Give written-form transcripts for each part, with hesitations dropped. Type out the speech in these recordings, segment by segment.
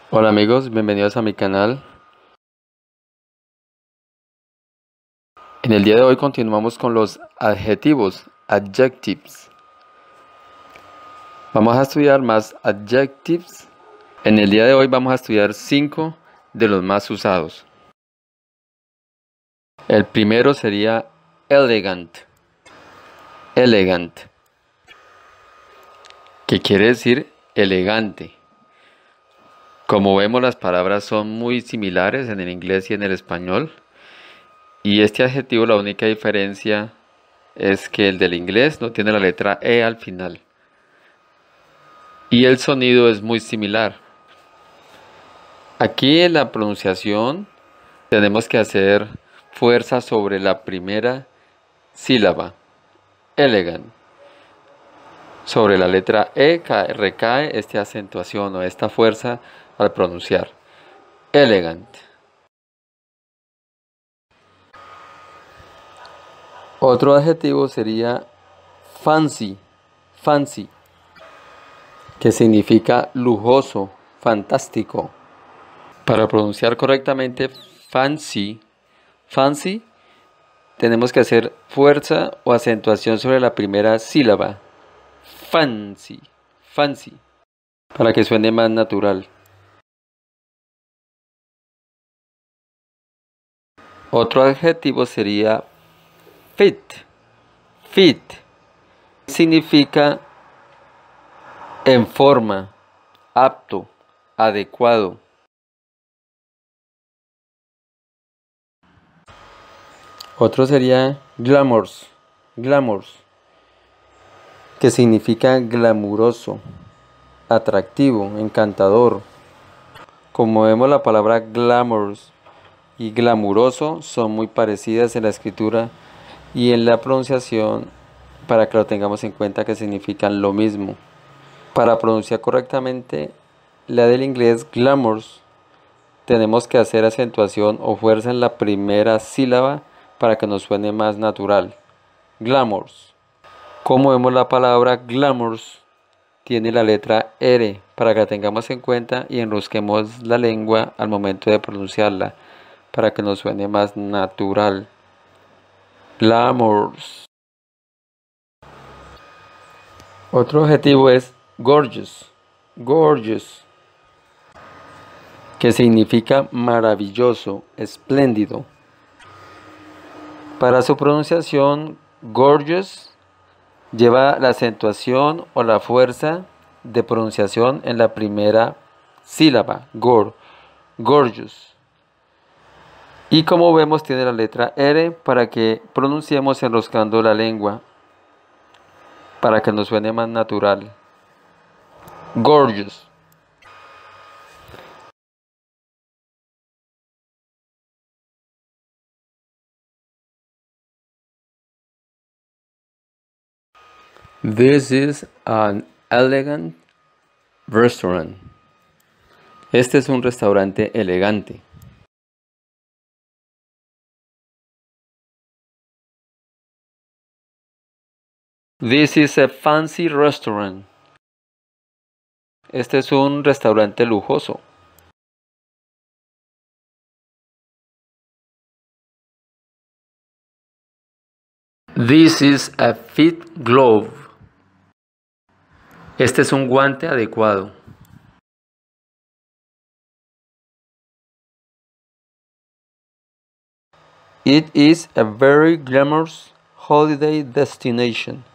Hola amigos, bienvenidos a mi canal. En el día de hoy continuamos con los adjetivos, adjectives. Vamos a estudiar más adjectives. En el día de hoy vamos a estudiar 5 de los más usados. El primero sería elegant. Elegant, que quiere decir elegante. Como vemos, las palabras son muy similares en el inglés y en el español. Y este adjetivo, la única diferencia es que el del inglés no tiene la letra E al final. Y el sonido es muy similar. Aquí en la pronunciación tenemos que hacer fuerza sobre la primera sílaba, elegant. Sobre la letra E recae esta acentuación o esta fuerza al pronunciar, elegant. Otro adjetivo sería fancy, fancy, que significa lujoso, fantástico. Para pronunciar correctamente fancy, fancy, tenemos que hacer fuerza o acentuación sobre la primera sílaba. Fancy, fancy, para que suene más natural. Otro adjetivo sería fit. Fit significa en forma, apto, adecuado. Otro sería glamorous, glamorous, que significa glamuroso, atractivo, encantador. Como vemos, la palabra glamorous y glamuroso son muy parecidas en la escritura y en la pronunciación, para que lo tengamos en cuenta que significan lo mismo. Para pronunciar correctamente la del inglés glamorous, tenemos que hacer acentuación o fuerza en la primera sílaba para que nos suene más natural. Glamorous. Como vemos, la palabra glamorous tiene la letra R, para que la tengamos en cuenta y enrosquemos la lengua al momento de pronunciarla para que nos suene más natural. Glamorous. Otro adjetivo es gorgeous. Gorgeous, que significa maravilloso, espléndido. Para su pronunciación, gorgeous lleva la acentuación o la fuerza de pronunciación en la primera sílaba, gorgeous. Y como vemos, tiene la letra R para que pronunciemos enroscando la lengua, para que nos suene más natural. Gorgeous. This is an elegant restaurant. Este es un restaurante elegante. This is a fancy restaurant. Este es un restaurante lujoso. This is a fit glove. Este es un guante adecuado. It is a very glamorous holiday destination.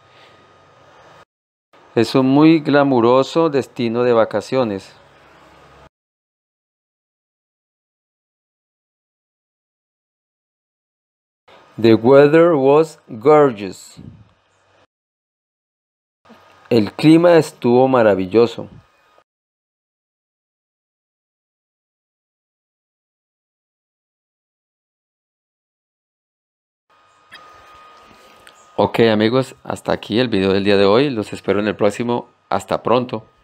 Es un muy glamuroso destino de vacaciones. The weather was gorgeous. El clima estuvo maravilloso. Ok amigos, hasta aquí el video del día de hoy. Los espero en el próximo. Hasta pronto.